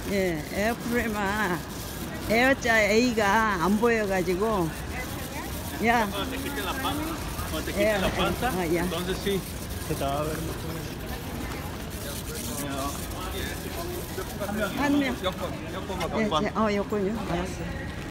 예, 에어프레마 에어자 A가 안 보여가지고 야, Cuando te quiten la panza, cuando te 예, quiten la panza, ya. entonces sí, se te va a ver más o menos. 한 명. 여권 예, 여권요. 알았어.